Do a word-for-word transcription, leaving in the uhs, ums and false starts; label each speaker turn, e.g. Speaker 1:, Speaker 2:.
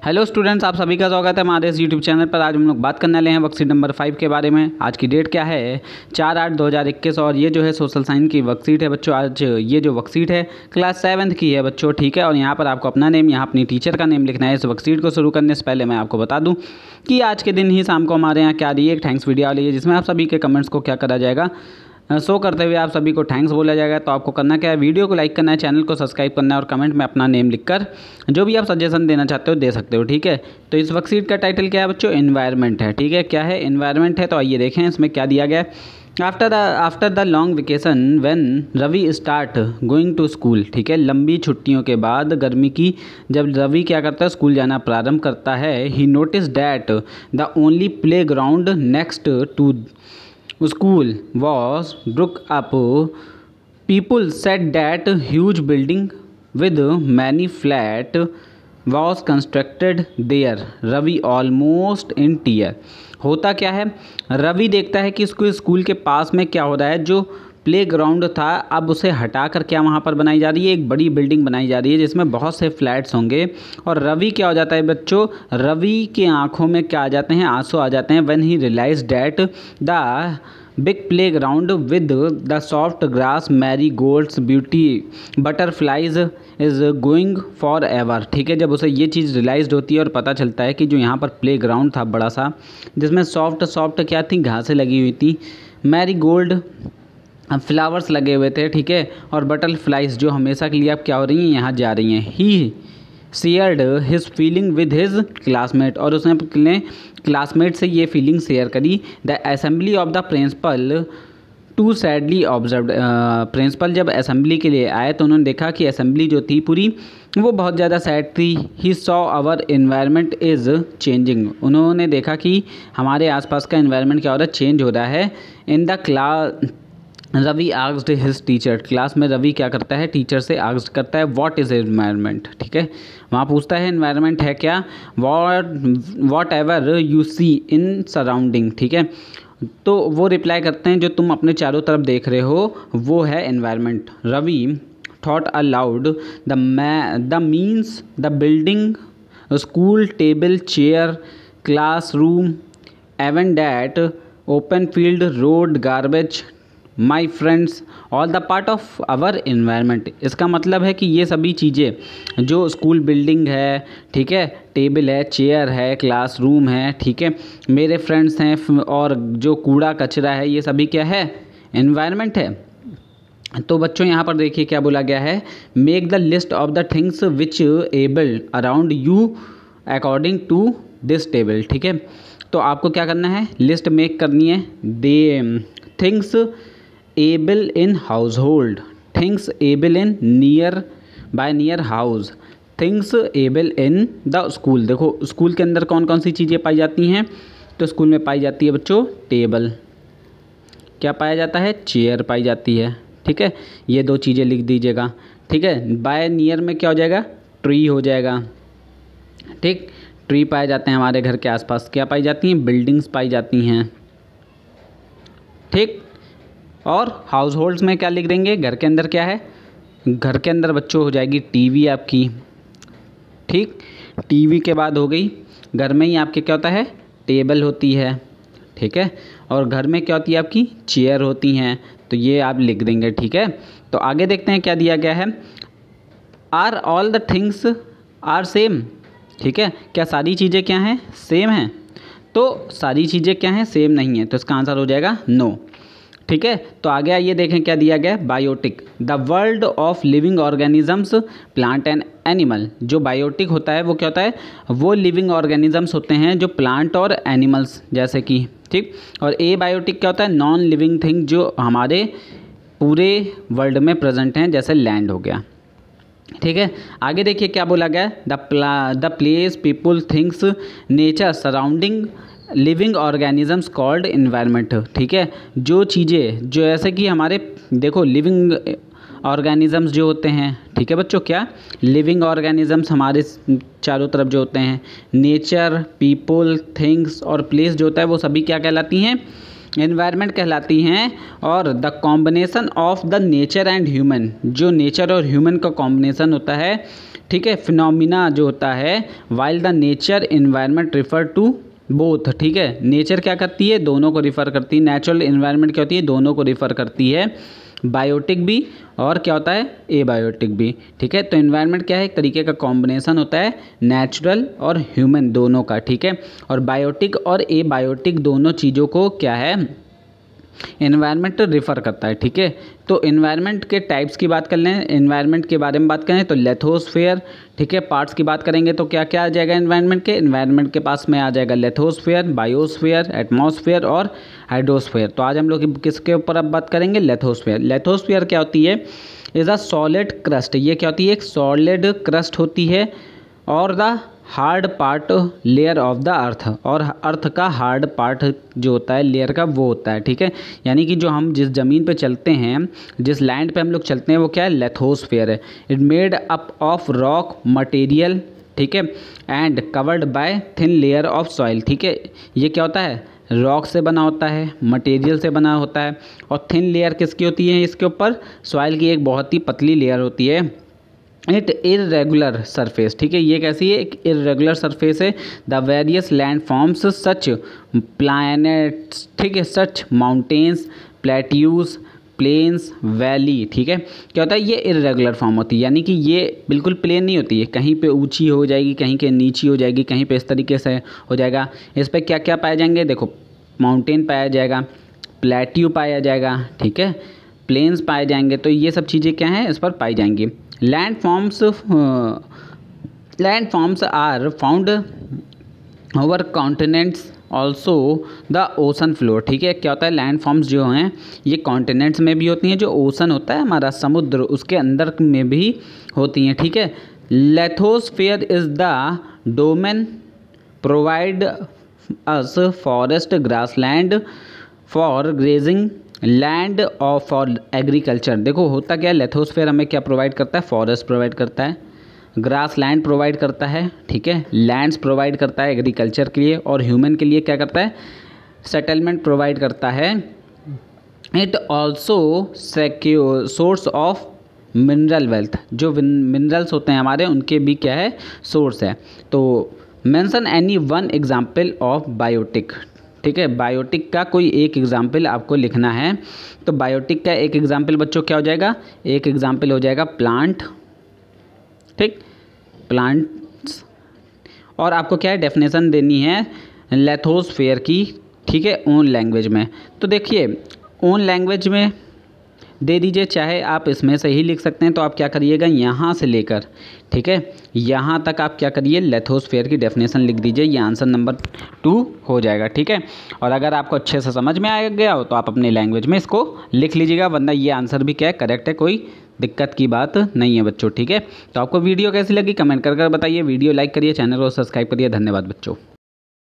Speaker 1: Hello students, आप सभी का स्वागत है हमारे इस यूट्यूब चैनल पर। आज हम लोग बात करने वाले हैं वर्कशीट नंबर फाइव के बारे में। आज की डेट क्या है? चार आठ दो हज़ार इक्कीस और ये जो है सोशल साइंस की वर्कशीट है बच्चों। आज ये जो वर्कशीट है क्लास सेवन्थ की है बच्चों, ठीक है। और यहाँ पर आपको अपना नेम, यहाँ अपनी टीचर का नेम लिखना है। इस वर्कशीट को शुरू करने से पहले मैं आपको बता दूँ कि आज के दिन ही शाम को हमारे यहाँ क्या रही है, एक थैंक्स वीडियो आ रही है जिसमें आप सभी के कमेंट्स को क्या करा जाएगा, शो करते हुए आप सभी को थैंक्स बोला जाएगा। तो आपको करना क्या है, वीडियो को लाइक करना है, चैनल को सब्सक्राइब करना है और कमेंट में अपना नेम लिखकर जो भी आप सजेशन देना चाहते हो दे सकते हो, ठीक है। तो इस वर्कशीट का टाइटल क्या है बच्चों? एनवायरनमेंट है, ठीक है। क्या है? एनवायरनमेंट है। तो आइए देखें इसमें क्या दिया गया है। After the after the long vacation when Ravi start going to school, ठीक है। लंबी छुट्टियों के बाद गर्मी की जब रवि क्या करता है, स्कूल जाना प्रारंभ करता है। He notice that the only playground next to school was broke up. People said that huge building with many flat was constructed there. Ravi almost in tear. होता क्या है, रवि देखता है कि इसको स्कूल के पास में क्या हो रहा है, जो प्ले ग्राउंड था अब उसे हटाकर क्या वहाँ पर बनाई जा रही है, एक बड़ी बिल्डिंग बनाई जा रही है जिसमें बहुत से फ्लैट्स होंगे। और रवि क्या हो जाता है बच्चों, रवि के आंखों में क्या आ जाते हैं, आंसू आ जाते हैं। When he realize that the big playground with the soft grass marigolds beauty butterflies is going forever, ठीक है। जब उसे ये चीज़ रियलाइज होती है और पता चलता है कि जो यहाँ पर प्ले ग्राउंड था बड़ा सा, जिसमें सॉफ्ट सॉफ्ट क्या थी, घासें लगी हुई थी, मैरी गोल्ड फ्लावर्स लगे हुए थे, ठीक है। और बटरफ्लाइज जो हमेशा के लिए अब क्या हो रही हैं, यहाँ जा रही हैं। He shared his feeling with his classmate, और उसने अपने क्लासमेट से ये फीलिंग शेयर करी। The assembly of the principal to sadly observed, principal जब असेंबली के लिए आए तो उन्होंने देखा कि असेंबली जो थी पूरी वो बहुत ज़्यादा सैड थी। He saw our environment is changing, उन्होंने देखा कि हमारे आसपास का इन्वायरमेंट क्या हो रहा है, चेंज हो रहा है। In the class Ravi asked his teacher, class में रवि क्या करता है, टीचर से आस्क्ड करता है व्हाट इज़ एनवायरनमेंट, ठीक है। वहाँ पूछता है एनवायरनमेंट है क्या, what whatever you see in surrounding, ठीक है। तो वो रिप्लाई करते हैं जो तुम अपने चारों तरफ देख रहे हो वो है environment. Ravi thought aloud the मै the means the building school table chair classroom even that open field road garbage my friends all the part of our environment. इसका मतलब है कि ये सभी चीज़ें जो स्कूल बिल्डिंग है, ठीक है, टेबल है, चेयर है, क्लासरूम है, ठीक है, मेरे फ्रेंड्स हैं और जो कूड़ा कचरा है, ये सभी क्या है, इन्वायरमेंट है। तो बच्चों यहाँ पर देखिए क्या बोला गया है, make the list of the things which able around you according to this table, ठीक है। तो आपको क्या करना है, लिस्ट मेक करनी है। The things able in household, things able in nearby near house, things able in the school. देखो स्कूल के अंदर कौन कौन सी चीज़ें पाई जाती हैं, तो स्कूल में पाई जाती है बच्चों टेबल, क्या पाया जाता है, चेयर पाई जाती है, ठीक है। ये दो चीज़ें लिख दीजिएगा, ठीक है। बाय नियर में क्या हो जाएगा, ट्री हो जाएगा, ठीक। ट्री पाए जाते हैं हमारे घर के आसपास। क्या पाई जाती हैं, बिल्डिंग्स पाई जाती हैं, ठीक। और हाउस होल्ड्स में क्या लिख देंगे, घर के अंदर क्या है, घर के अंदर बच्चों हो जाएगी टीवी आपकी, ठीक। टीवी के बाद हो गई, घर में ही आपके क्या होता है, टेबल होती है, ठीक है। और घर में क्या होती है आपकी, चेयर होती हैं। तो ये आप लिख देंगे, ठीक है। तो आगे देखते हैं क्या दिया गया है। Are all the things are same, ठीक है। क्या सारी चीज़ें क्या हैं, सेम हैं? तो सारी चीज़ें क्या हैं, सेम नहीं है। तो इसका आंसर हो जाएगा नो, ठीक है। तो आगे आइए देखें क्या दिया गया है, biotic the world of living organisms plant and animal. जो बायोटिक होता है वो क्या होता है, वो लिविंग ऑर्गेनिजम्स होते हैं जो प्लांट और एनिमल्स जैसे कि, ठीक। और ए बायोटिक क्या होता है, नॉन लिविंग थिंग जो हमारे पूरे वर्ल्ड में प्रेजेंट हैं, जैसे लैंड हो गया, ठीक है। आगे देखिए क्या बोला गया, द प्ला the place people things nature surrounding living organisms called environment, ठीक है। जो चीज़ें जो ऐसे कि हमारे देखो लिविंग ऑर्गेनिजम्स जो होते हैं, ठीक है बच्चों, क्या लिविंग ऑर्गेनिजम्स हमारे चारों तरफ जो होते हैं, नेचर पीपल थिंग्स और प्लेस जो होता है वो सभी क्या कहलाती हैं, एनवायरनमेंट कहलाती हैं। और the combination of the nature and human, जो नेचर और ह्यूमन का कॉम्बिनेशन होता है, ठीक है। फिनोमिना जो होता है, while the nature environment refer to both, ठीक है। नेचर क्या करती है, दोनों को रिफ़र करती है। नेचुरल इन्वायरमेंट क्या होती है, दोनों को रिफ़र करती है। बायोटिक भी और क्या होता है, ए बायोटिक भी, ठीक है। तो इन्वायरमेंट क्या है, एक तरीके का कॉम्बिनेशन होता है नेचुरल और ह्यूमन दोनों का, ठीक है। और बायोटिक और ए बायोटिक दोनों चीज़ों को क्या है, इन्वायरमेंट रिफ़र करता है, ठीक है। तो इन्वायरमेंट के टाइप्स की बात कर लें, इन्वायरमेंट के बारे में बात करें तो लेथोस्फेयर, ठीक है। पार्ट्स की बात करेंगे तो क्या क्या आ जाएगा इन्वायरमेंट के, इन्वायरमेंट के पास में आ जाएगा लेथोस्फेयर, बायोस्फेयर, एटमॉस्फेयर और हाइड्रोस्फेयर। तो आज हम लोग किसके ऊपर अब बात करेंगे, लेथोस्फेयर। लेथोस्फेयर क्या होती है, इज़ अ सॉलिड क्रस्ट, ये क्या होती है, एक सॉलिड क्रस्ट होती है और the hard part layer of the earth, और अर्थ का हार्ड पार्ट जो होता है लेयर का वो होता है, ठीक है। यानी कि जो हम जिस ज़मीन पे चलते हैं, जिस लैंड पे हम लोग चलते हैं वो क्या है, लेथोस्फेयर है। It made up of rock material, ठीक है, and covered by thin layer of soil, ठीक है। ये क्या होता है, रॉक से बना होता है, मटेरियल से बना होता है, और थिन लेयर किसकी होती है, इसके ऊपर सॉइल की एक बहुत ही पतली लेयर होती है। इट इरेगुलर सरफेस, ठीक है। ये कैसी है, एक इरेगुलर सरफेस है। The various land forms such planets, ठीक है, such mountains, plateaus, plains, valley, ठीक है। क्या होता है, ये इरेगुलर फॉर्म होती है, यानी कि ये बिल्कुल प्लेन नहीं होती है, कहीं पे ऊंची हो जाएगी, कहीं के नीची हो जाएगी, कहीं पे इस तरीके से हो जाएगा। इस पर क्या क्या पाए जाएंगे, देखो माउंटेन पाया जाएगा, प्लेट्यू पाया जाएगा, ठीक है, प्लेन्स पाए जाएंगे। तो ये सब चीज़ें क्या हैं, इस पर पाई जाएंगी। Land forms land forms are found over continents also the ocean floor, ठीक है। क्या होता है, लैंड फॉर्म्स जो हैं ये कॉन्टिनेंट्स में भी होती हैं, जो ओशन होता है हमारा समुद्र उसके अंदर में भी होती हैं, ठीक है। Lithosphere is the domain provide us forest, grassland for grazing, land और फॉर एग्रीकल्चर। देखो होता क्या है, लेथोस्फेयर हमें क्या प्रोवाइड करता है, फॉरेस्ट प्रोवाइड करता है, ग्रास लैंड प्रोवाइड करता है, ठीक है, लैंड्स प्रोवाइड करता है एग्रीकल्चर के लिए, और ह्यूमन के लिए क्या करता है, सेटलमेंट प्रोवाइड करता है। It also secure source of mineral wealth, जो मिनरल्स होते हैं हमारे उनके भी क्या है, सोर्स है। तो mention any one example of biotic, ठीक है। बायोटिक का कोई एक एग्जाम्पल आपको लिखना है। तो बायोटिक का एक एग्जाम्पल बच्चों क्या हो जाएगा, एक एग्जाम्पल हो जाएगा प्लांट, ठीक, प्लांट्स। और आपको क्या है, डेफिनेशन देनी है लेथोस्फेयर की, ठीक है, ओन लैंग्वेज में। तो देखिए ओन लैंग्वेज में दे दीजिए, चाहे आप इसमें से ही लिख सकते हैं। तो आप क्या करिएगा, यहाँ से लेकर, ठीक है, यहाँ तक आप क्या करिए, लेथोस्फेयर की डेफिनेशन लिख दीजिए। ये आंसर नंबर टू हो जाएगा, ठीक है। और अगर आपको अच्छे से समझ में आ गया हो तो आप अपने लैंग्वेज में इसको लिख लीजिएगा, वरना ये आंसर भी क्या है, करेक्ट है, कोई दिक्कत की बात नहीं है बच्चों, ठीक है। तो आपको वीडियो कैसी लगी कमेंट कर कर बताइए, वीडियो लाइक करिए, चैनल को सब्सक्राइब करिए। धन्यवाद बच्चों।